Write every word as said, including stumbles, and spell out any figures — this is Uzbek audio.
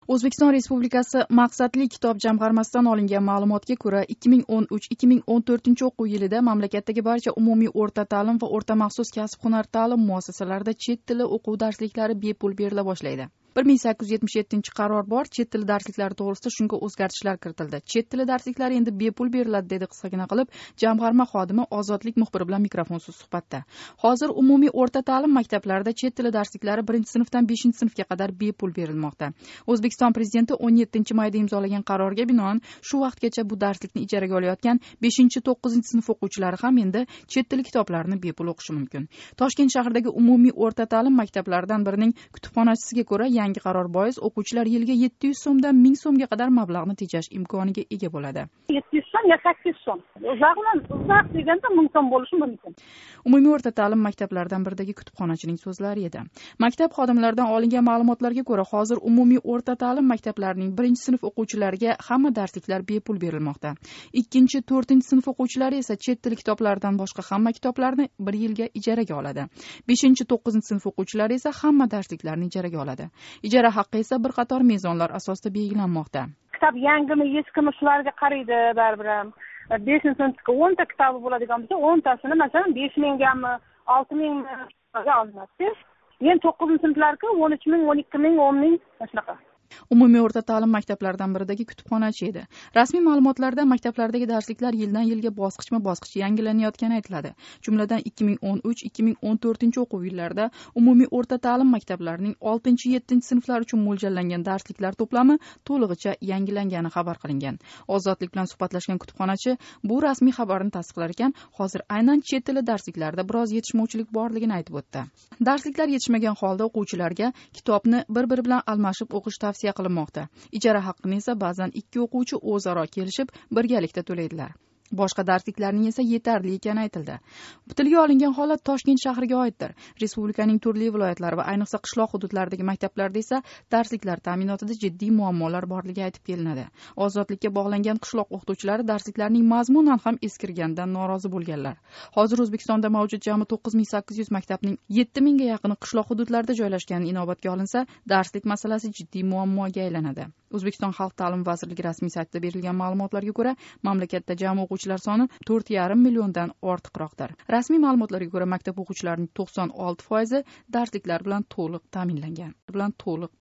O'zbekiston Respublikasi maqsadli kitob jamg'armasidan olingan ma'lumotga ko'ra, ikki ming o'n uch ikki ming o'n to'rtinchi o'quv yilida mamlakatdagi barcha umumiy o'rta ta'lim va o'rta maxsus kasb-hunar ta'lim muassasalarida chet tili o'quv darsliklari bepul berila boshlaydi. bir ming sakkiz yuz yetmish yettinchi qaror bor, chet tili darsliklari to'g'risida shunga o'zgartishlar kiritildi. Chet tili darsliklari endi bepul beriladi, dedi qisqagina qilib jamg'arma xodimi Ozodlik muxbiri bilan mikrofonsiz suhbatda. Hozir umumiy o'rta ta'lim maktablarida chet tili darsliklari birinchi sinfdan beshinchi sinfga qadar bepul berilmoqda. O'zbekiston prezidenti o'n yettinchi mayda imzolagan qarorga binoan shu vaqtgacha bu darslikni ijaraga olayotgan beshinchi to'qqizinchi sinf o'quvchilari ham endi chet tili kitoblarini bepul o'qishi mumkin. Toshkent shahridagi umumiy o'rta ta'lim maktablaridan birining kutubxonachisiga ko'ra, yangi qaror bois o'quvchilar yilga yetti yuz so'mdan ming so'mga qadar mablag'ni tejash imkoniga ega bo'ladi. yetti yuz so'm yo sakkiz yuz so'm. Uzoqdan uzoq deganda ming so'm bo'lishi mumkin. Umumiy o'rta ta'lim maktablaridan biridagi kutubxonachining so'zlari edi. Maktab xodimlaridan olingan ma'lumotlarga ko'ra, hozir umumiy o'rta ta'lim maktablarining birinchi sinf o'quvchilariga hamma darsliklar bepul berilmoqda. ikkinchi to'rtinchi sinf o'quvchilari esa chet tili kitoblaridan boshqa hamma kitoblarni bir yilga ijaraga oladi. beshinchi to'qqizinchi sinf o'quvchilari esa hamma darsliklarni ijaraga oladi. Ijara haqqi esa bir qator mezonlar asosida belgilanmoqda. Kitob yangimi, eskimi shularga qaraydi baribir ham. beshinchi sinfga o'nta kitobi bo'ladigan bo'lsa, o'ntasini masalan besh minggami, olti mingmi olinadi. Endi to'qqizinchi sinflarga o'n uch ming, o'n ikki ming, o'n ming shunaqa. Umumiy o'rta ta'lim maktablaridan biridagi kutubxonachi edi. Rasmiy ma'lumotlarda maktablardagi darsliklar yildan yilga bosqichma-bosqich yangilanayotgani aytiladi. Jumladan ikki ming o'n uch ikki ming o'n to'rtinchi o'quv yillarida umumiy o'rta ta'lim maktablarining oltinchi yettinchi sinflar uchun mo'ljallangan darsliklar to'plami to'lig'icha yangilangani xabar qilingan. Ozodlik bilan suhbatlashgan kutubxonachi bu rasmiy xabarni tasdiqlar ekan, hozir aynan chet tili darsliklarida biroz yetishmovchilik borligini aytib o'tdi. Darsliklar yetishmagan holda o'quvchilarga kitobni bir-biri bilan almashib o'qish tavsiya qilinmoqda. Ijara haqqini esa ba'zan ikki o'quvchi o'zaro kelishib birgalikda to'laydilar. Boshqa darsliklarning esa yetarli ekani aytildi. Tilga olingan holat Toshkent shahriga oiddir. Respublikaning turli viloyatlari va ayniqsa qishloq hududlaridagi maktablarda esa darsliklar ta'minotida jiddiy muammolar borligi aytib kelinadi. Ozodlikka bog'langan qishloq o'qituvchilari darsliklarning mazmunan ham eskirganidan norozi bo'lganlar. Hozir O'zbekistonda mavjud jami to'qqiz ming sakkiz yuz maktabning yetti mingga yaqini qishloq hududlarda joylashgani inobatga olinsa, darslik masalasi jiddiy muammoga aylanadi. O'zbekiston Xalq ta'limi vazirligi rasmiy saytida berilgan ma'lumotlarga ko'ra, mamlakatda jami o'quvchilar soni to'rt yarim milliondan ortiqroqdir. Rasmiy ma'lumotlarga ko'ra, maktab o'quvchilarining to'qson olti foizi darsliklar bilan to'liq ta'minlangan. bilan to'liq